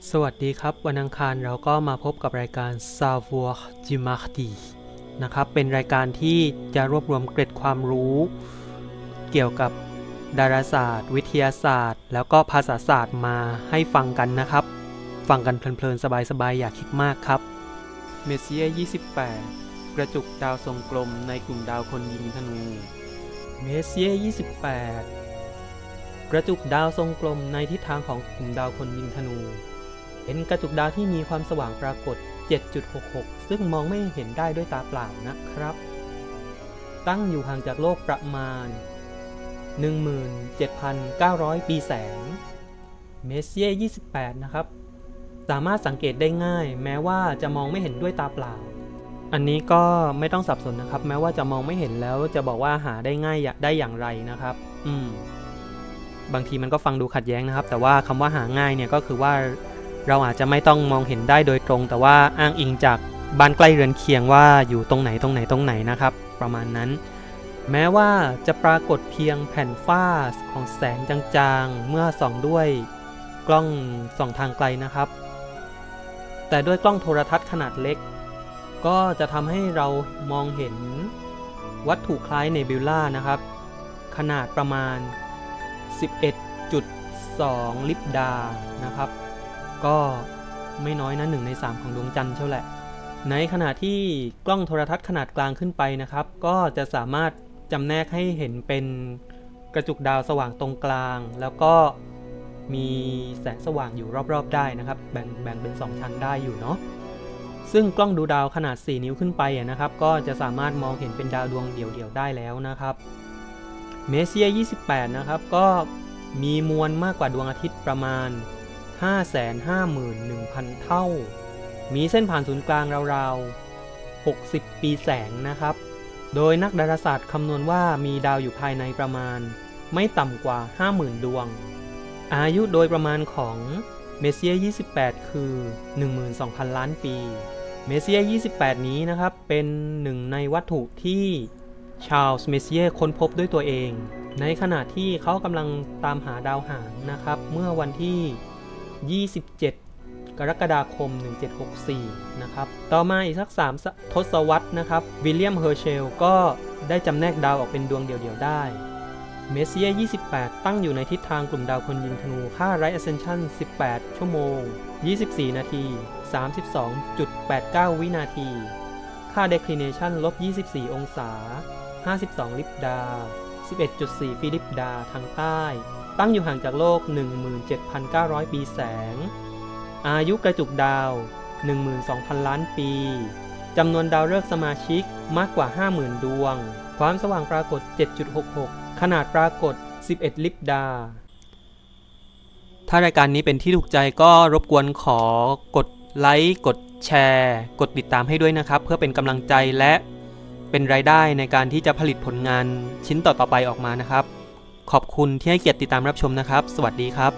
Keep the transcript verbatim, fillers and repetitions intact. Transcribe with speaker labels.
Speaker 1: สวัสดีครับวันอังคารเราก็มาพบกับรายการ Savoir du Mardi นะครับเป็นรายการที่จะรวบรวมเกร็ดความรู้เกี่ยวกับดาราศาสตร์วิทยาศาสตร์แล้วก็ภาษาศาสตร์มาให้ฟังกันนะครับฟังกันเพลินๆสบายๆอย่าคิดมากครับเมสเซียยี่สิบแปดกระจุกดาวทรงกลมในกลุ่มดาวคนยิงธนูเมสเซียยี่สิบแปดกระจุกดาวทรงกลมในทิศทางของกลุ่มดาวคนยิงธนูเป็นกระจุกดาวที่มีความสว่างปรากฏ เจ็ดจุดหกหก ซึ่งมองไม่เห็นได้ด้วยตาเปล่านะครับตั้งอยู่ห่างจากโลกประมาณ หนึ่งหมื่นเจ็ดพันเก้าร้อย ปีแสงเมสเซียยี่สิบแปดนะครับสามารถสังเกตได้ง่ายแม้ว่าจะมองไม่เห็นด้วยตาเปล่าอันนี้ก็ไม่ต้องสับสนนะครับแม้ว่าจะมองไม่เห็นแล้วจะบอกว่าหาได้ง่ายได้อย่างไรนะครับอืมบางทีมันก็ฟังดูขัดแย้งนะครับแต่ว่าคำว่าหาง่ายเนี่ยก็คือว่าเราอาจจะไม่ต้องมองเห็นได้โดยตรงแต่ว่าอ้างอิงจากบ้านใกล้เรือนเคียงว่าอยู่ตรงไหนตรงไหนตรงไหนนะครับประมาณนั้นแม้ว่าจะปรากฏเพียงแผ่นฝ้าของแสงจางๆเมื่อส่องด้วยกล้องส่องทางไกลนะครับแต่ด้วยกล้องโทรทัศน์ขนาดเล็กก็จะทำให้เรามองเห็นวัตถุคล้ายเนบิวล่านะครับขนาดประมาณ สิบเอ็ดจุดสอง ลิปดานะครับก็ไม่น้อยนะหนึ่งในสามของดวงจันทร์เช่าแหละในขณะที่กล้องโทรทัศน์ขนาดกลางขึ้นไปนะครับก็จะสามารถจำแนกให้เห็นเป็นกระจุกดาวสว่างตรงกลางแล้วก็มีแสงสว่างอยู่รอบๆได้นะครับแบ่งแบ่งเป็นสองชั้นได้อยู่เนาะซึ่งกล้องดูดาวขนาดสี่นิ้วขึ้นไปนะครับก็จะสามารถมองเห็นเป็นดาวดวงเดี่ยวๆได้แล้วนะครับเมสเซียยี่สิบแปดนะครับก็มีมวลมากกว่าดวงอาทิตย์ประมาณ ห้าแสนห้าหมื่นหนึ่งพัน เท่ามีเส้นผ่านศูนย์กลางราวๆหกสิบปีแสงนะครับโดยนักดาราศาสตร์คำนวณว่ามีดาวอยู่ภายในประมาณไม่ต่ำกว่า ห้าหมื่น ดวงอายุโดยประมาณของเมสเซียยี่สิบแปดคือ หนึ่งหมื่นสองพัน ล้านปีเมสเซียยี่สิบแปดนี้นะครับเป็นหนึ่งในวัตถุที่ชาร์ลส์เมสเซียค้นพบด้วยตัวเองในขณะที่เขากำลังตามหาดาวหางนะครับเมื่อวันที่ยี่สิบเจ็ดกรกฎาคมหนึ่งพันเจ็ดร้อยหกสิบสี่นะครับต่อมาอีกสักสามทศวรรษนะครับวิลเลียมเฮอร์เชลก็ได้จำแนกดาวออกเป็นดวงเดี่ยวๆได้เมสเซียยี่สิบแปดตั้งอยู่ในทิศทางกลุ่มดาวคนยิงธนูค่าไรท์แอสเซนชันสิบแปดชั่วโมงยี่สิบสี่นาที สามสิบสองจุดแปดเก้า วินาทีค่า declination ลบยี่สิบสี่องศาห้าสิบสองลิปดา สิบเอ็ดจุดสี่ ฟิลิปดาทางใต้ตั้งอยู่ห่างจากโลก หนึ่งหมื่นเจ็ดพันเก้าร้อย ปีแสงอายุกระจุกดาว หนึ่งหมื่นสองพัน ล้านปีจำนวนดาวฤกษ์สมาชิกมากกว่า ห้าหมื่น ดวงความสว่างปรากฏ เจ็ดจุดหกหก ขนาดปรากฏ สิบเอ็ด ลิปดาถ้ารายการนี้เป็นที่ถูกใจก็รบกวนขอกดไลค์กดแชร์กดติดตามให้ด้วยนะครับเพื่อเป็นกำลังใจและเป็นรายได้ในการที่จะผลิตผลงานชิ้นต่อๆไปออกมานะครับขอบคุณที่ให้เกียรติติดตามรับชมนะครับสวัสดีครับ